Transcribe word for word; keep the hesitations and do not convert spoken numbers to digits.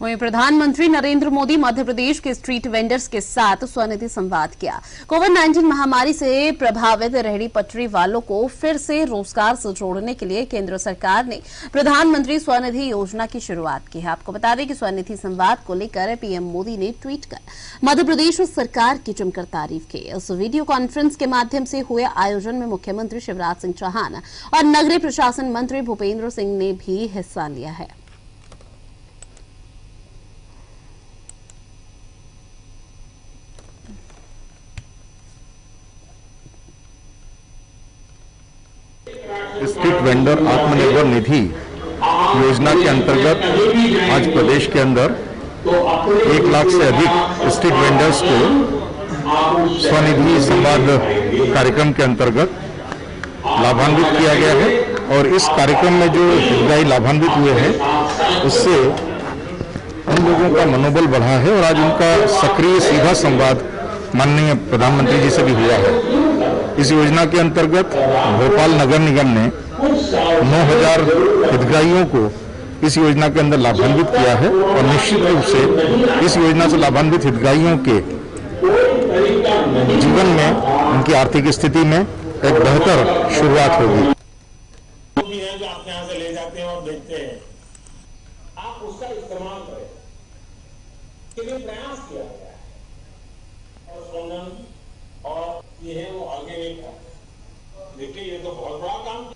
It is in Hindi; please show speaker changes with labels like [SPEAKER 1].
[SPEAKER 1] वहीं प्रधानमंत्री नरेंद्र मोदी मध्य प्रदेश के स्ट्रीट वेंडर्स के साथ स्वनिधि संवाद किया। कोविड नाइन्टीन महामारी से प्रभावित रेहड़ी पटरी वालों को फिर से रोजगार से जोड़ने के लिए केंद्र सरकार ने प्रधानमंत्री स्वनिधि योजना की शुरुआत की है। आपको बता दें कि स्वनिधि संवाद को लेकर पीएम मोदी ने ट्वीट कर मध्य प्रदेश सरकार की जमकर तारीफ की। इस वीडियो कॉन्फ्रेंस के माध्यम से हुए आयोजन में मुख्यमंत्री शिवराज सिंह चौहान और नगरीय प्रशासन मंत्री भूपेंद्र सिंह ने भी हिस्सा लिया है।
[SPEAKER 2] स्ट्रीट वेंडर आत्मनिर्भर निधि योजना के अंतर्गत आज प्रदेश के अंदर एक लाख से अधिक स्ट्रीट वेंडर्स को स्वनिधि संवाद कार्यक्रम के अंतर्गत लाभान्वित किया गया है। और इस कार्यक्रम में जो हितग्राही लाभान्वित हुए हैं उससे उन लोगों का मनोबल बढ़ा है और आज उनका सक्रिय सीधा संवाद माननीय प्रधानमंत्री जी से भी हुआ है। इस योजना के अंतर्गत भोपाल नगर निगम ने नौ हजार हितग्राहियों को इस योजना के अंदर लाभान्वित किया है और निश्चित रूप से इस योजना से लाभान्वित हितग्राहियों के जीवन में, उनकी आर्थिक स्थिति में एक बेहतर शुरुआत होगी।
[SPEAKER 3] जो आप यहाँ से ले जाते हैं और बेचते हैं, आप उसका इस्तेमाल करें के लिए प्रयास किया गया है और सोनम और ये है वो आगे नहीं था। देखिए ये तो बहुत बड़ा काम